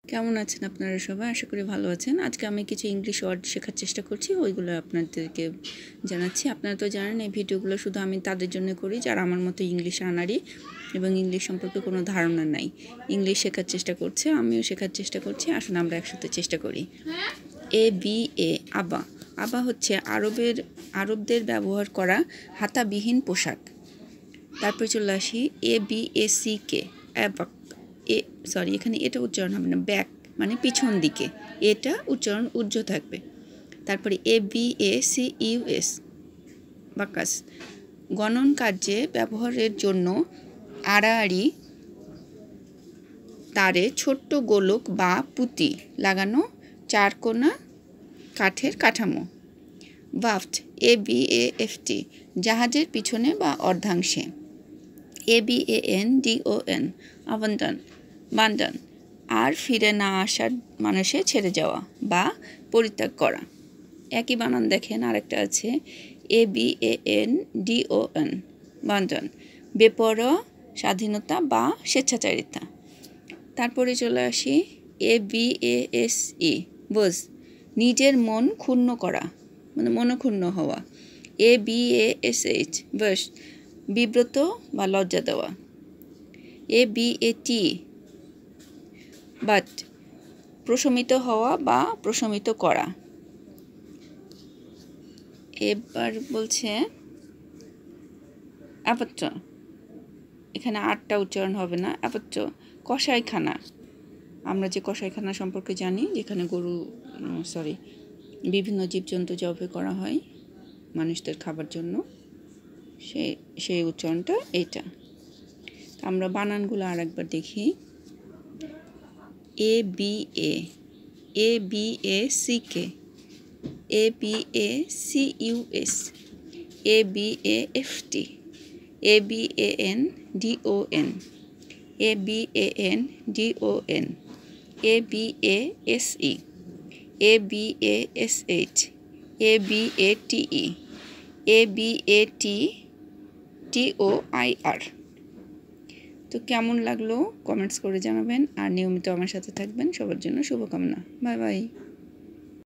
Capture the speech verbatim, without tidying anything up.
কেমন আছেন আপনারা সবাই? আশা করি ভালো আছেন। আজকে আমি কিছু ইংলিশ ওয়ার্ড শেখার চেষ্টা করছি, ওইগুলো আপনাদেরকে জানাচ্ছি। আপনারা তো জানেন এই ভিডিওগুলো শুধু আমি তাদের জন্য করি যারা আমার মতো ইংলিশ আনাড়ি এবং ইংলিশ সম্পর্কে কোনো ধারণা নাই, ইংলিশ শেখার চেষ্টা করছে, আমিও শেখার চেষ্টা করছি। আসুন আমরা একসাথে চেষ্টা করি। এ বি এ আবা। আবা হচ্ছে আরবের আরবদের ব্যবহার করা হাতাবিহীন পোশাক। তারপর চলে আসি A B A C K aback. এ সরি এখানে এটা উচ্চারণ হবে না, ব্যাক মানে পিছন দিকে, এটা উচ্চারণ উজ্জ থাকবে। তারপরে A B A C U S abacus, গণন কার্যে ব্যবহারের জন্য আড়াআড়ি তারে ছোট্ট গোলক বা পুঁতি লাগানো চারকোনা কাঠের কাঠামো। ওয়াফট এ বি এ এফ টি, জাহাজের পিছনে বা অর্ধাংশে। A B A N D O N abandon বান্ডন, আর ফিরে না আসার মানুষে ছেড়ে যাওয়া বা পরিত্যাগ করা। একই বানান দেখেন, আরেকটা আছে A B A N D O N abandon, বেপরোয়া স্বাধীনতা বা স্বেচ্ছাচারিতা। তারপরে চলে আসি এ বি এ এস ই বোঝ, নিজের মন ক্ষুণ্ণ করা মানে মনক্ষুণ্ণ হওয়া। A B A S H abash, বিব্রত বা লজ্জা দেওয়া। এ বি এ টি বাট, প্রশমিত হওয়া বা প্রশমিত করা। এবার বলছে অ্যাপত্র, এখানে আটটা উচ্চারণ হবে না। অ্যাপত্র কসাইখানা, আমরা যে কসাইখানা সম্পর্কে জানি, যেখানে গরু সরি বিভিন্ন জীবজন্তু জবে করা হয় মানুষদের খাবার জন্য, সেই সেই উচ্চারণটা এইটা। আমরা বানানগুলো আর একবার দেখি। A B A A B A C K, A B A C U S, A B A F T, A B A N D O N, A B A N D O N, A B A S E, A B A S H, A B A T E, A B A T T O I R. তো কেমন লাগলো comments করে জানাবেন, আর নিয়মিত আমার সাথে থাকবেন। সবার জন্য শুভকামনা। Bye by.